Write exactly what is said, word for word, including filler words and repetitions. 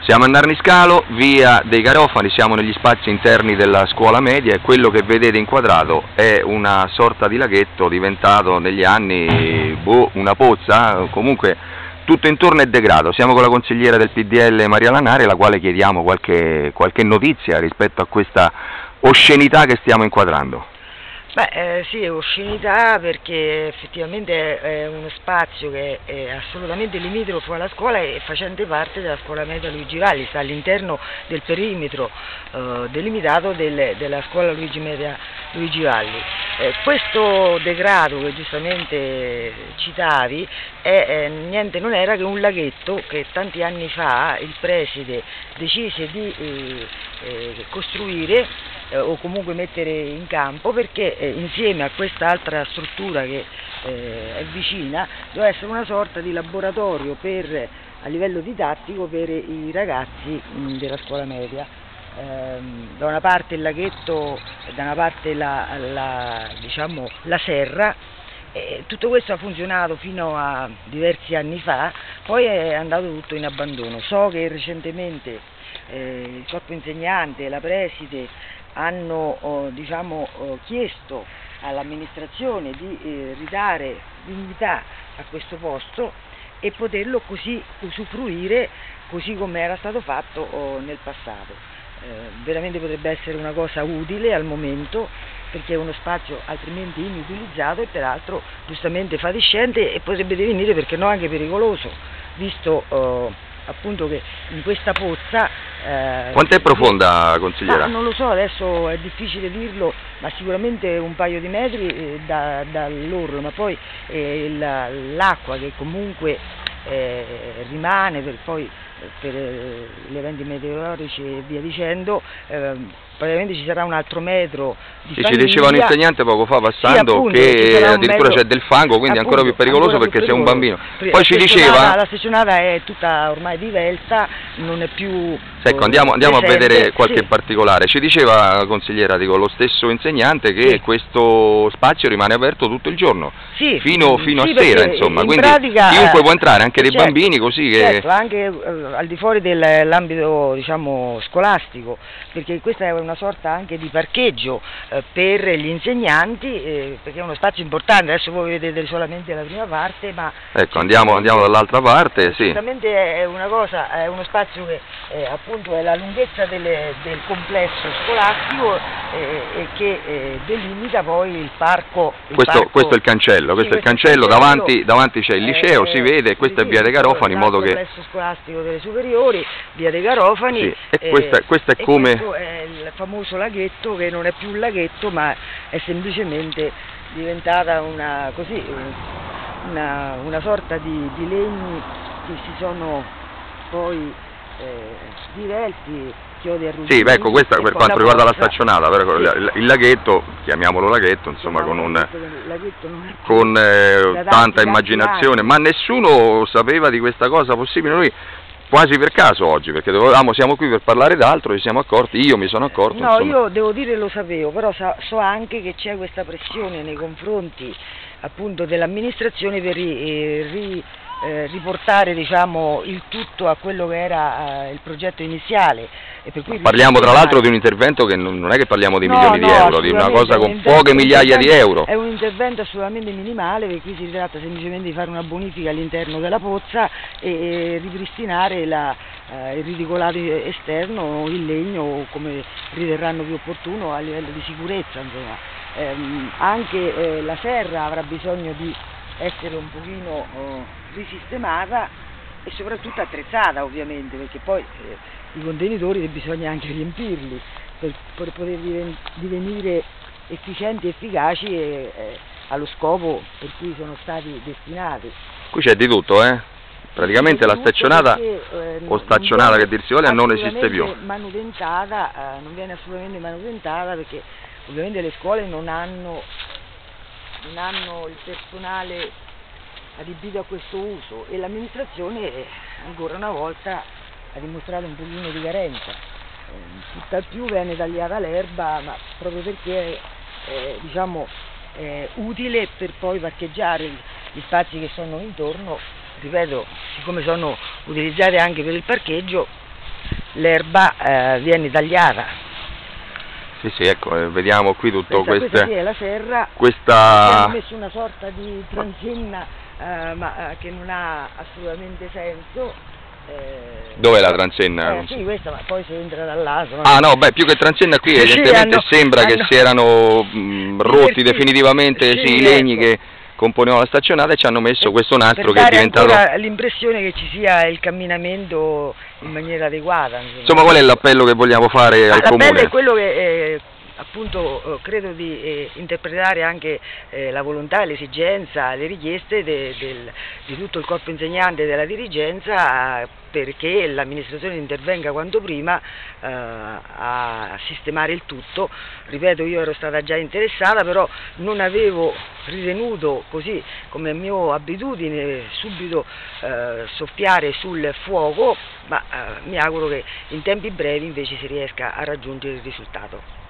Siamo a Narniscalo, via dei Garofani, siamo negli spazi interni della scuola media e quello che vedete inquadrato è una sorta di laghetto diventato negli anni boh, una pozza, comunque tutto intorno è degrado. Siamo con la consigliera del P D L Maria Lanari, alla quale chiediamo qualche, qualche notizia rispetto a questa oscenità che stiamo inquadrando. Beh, eh, sì, è oscenità perché effettivamente è uno spazio che è assolutamente limitrofo alla scuola e facente parte della scuola media Luigi Valli, sta all'interno del perimetro eh, delimitato del, della scuola Luigi Media Luigi Valli. Eh, questo degrado che giustamente citavi è, eh, niente non era che un laghetto che tanti anni fa il preside decise di eh, eh, costruire eh, o comunque mettere in campo perché eh, insieme a quest'altra struttura che eh, è vicina doveva essere una sorta di laboratorio per, a livello didattico per i ragazzi mh, della scuola media. Eh, da una parte il laghetto e da una parte la, la, diciamo, la serra. E tutto questo ha funzionato fino a diversi anni fa, poi è andato tutto in abbandono. So che recentemente eh, il corpo insegnante e la preside hanno oh, diciamo, oh, chiesto all'amministrazione di eh, ridare dignità a questo posto e poterlo così usufruire così come era stato fatto oh, nel passato. Eh, veramente potrebbe essere una cosa utile al momento perché è uno spazio altrimenti inutilizzato e peraltro giustamente fatiscente e potrebbe divenire, perché no, anche pericoloso, visto eh, appunto che in questa pozza... Eh, Quanto è profonda, consigliera? Non lo so, adesso è difficile dirlo, ma sicuramente un paio di metri eh, da, dall'orlo, ma poi eh, l'acqua che comunque eh, rimane per poi per gli eventi meteorologici e via dicendo, eh, probabilmente ci sarà un altro metro di sì, famiglia. Ci diceva un insegnante poco fa passando sì, appunto, che addirittura c'è del fango, quindi appunto, è ancora più pericoloso perché sei un bambino. Poi la ci diceva... La staccionata è tutta ormai divelta, non è più... Ecco, andiamo, andiamo a vedere qualche sì. particolare. Ci diceva, consigliera, dico, lo stesso insegnante che sì. questo spazio rimane aperto tutto il giorno, sì, fino, fino sì, a sera, insomma, in quindi pratica, chiunque può entrare, anche dei certo, bambini, così che... Certo, anche eh, al di fuori dell'ambito, diciamo, scolastico, perché questa è una sorta anche di parcheggio eh, per gli insegnanti, eh, perché è uno spazio importante. Adesso voi vedete solamente la prima parte, ma... Ecco, andiamo, andiamo dall'altra parte, sì. Certamente è una cosa, è uno spazio che eh, appunto è la lunghezza Delle, del complesso scolastico eh, e che eh, delimita poi il parco. Il questo, parco, questo è il cancello, questo sì, è il cancello, davanti, davanti c'è il liceo, eh, si vede, e questa sì, è via dei Garofani, in modo che... Il complesso scolastico delle superiori, via dei Garofani. Sì, e eh, questa, questa è e come... questo è il famoso laghetto, che non è più un laghetto, ma è semplicemente diventata una, così, una, una sorta di, di legni che si sono poi eh, divelti, chiodi arrugginiti. Sì, beh, ecco, questa per quanto riguarda la staccionata, però, il, il laghetto, chiamiamolo laghetto, insomma, con, un, con eh, tanta immaginazione, ma nessuno sapeva di questa cosa possibile. Noi quasi per caso oggi, perché dovevamo, siamo qui per parlare d'altro, ci siamo accorti, io mi sono accorto. No, insomma. Io devo dire lo sapevo, però so, so anche che c'è questa pressione nei confronti appunto dell'amministrazione per ri, ri, eh, riportare, diciamo, il tutto a quello che era eh, il progetto iniziale. E per cui parliamo tra l'altro di un intervento che non, non è che parliamo di no, milioni no, di euro, di una cosa con poche migliaia di euro. È un intervento assolutamente minimale, perché qui si tratta semplicemente di fare una bonifica all'interno della pozza e, e ripristinare la, eh, il ridicolato esterno, il legno, come riterranno più opportuno a livello di sicurezza, insomma. Ehm, anche eh, la serra avrà bisogno di essere un pochino oh, risistemata e soprattutto attrezzata, ovviamente, perché poi eh, i contenitori bisogna anche riempirli per, per poter divenire efficienti e efficaci e, eh, allo scopo per cui sono stati destinati. Qui c'è di tutto, eh? Praticamente la staccionata perché, eh, o staccionata che dir si voglia non esiste più. Manutentata, eh, non viene assolutamente manutentata perché ovviamente le scuole non hanno, non hanno il personale adibito a questo uso e l'amministrazione ancora una volta ha dimostrato un pochino di carenza. Eh, tutt'al più viene tagliata l'erba, ma proprio perché è diciamo, è utile per poi parcheggiare gli spazi che sono intorno, ripeto, siccome sono utilizzate anche per il parcheggio, l'erba eh, viene tagliata. Sì, sì, ecco, eh, vediamo qui tutto Questa, queste, questa sì è la serra, questa... hanno messo una sorta di transenna eh, ma eh, che non ha assolutamente senso. Eh, Dov'è la transenna? Eh, sì, questa, ma poi si entra dall'altro. Ah no, beh, più che transenna qui Sì, evidentemente hanno, sembra hanno... che si erano mh, rotti definitivamente sì, sì, i legni ecco. che componevano la staccionata e ci hanno messo questo nastro che è per diventato... dare ancora l'impressione che ci sia il camminamento in maniera adeguata. Insomma, insomma, qual è l'appello che vogliamo fare al comune? L'appello è quello che eh, appunto eh, credo di eh, interpretare anche eh, la volontà, l'esigenza, le richieste de, del, di tutto il corpo insegnante e della dirigenza eh, perché l'amministrazione intervenga quanto prima eh, a sistemare il tutto. Ripeto, io ero stata già interessata, però non avevo ritenuto, così come mia abitudine, subito eh, soffiare sul fuoco, ma eh, mi auguro che in tempi brevi invece si riesca a raggiungere il risultato.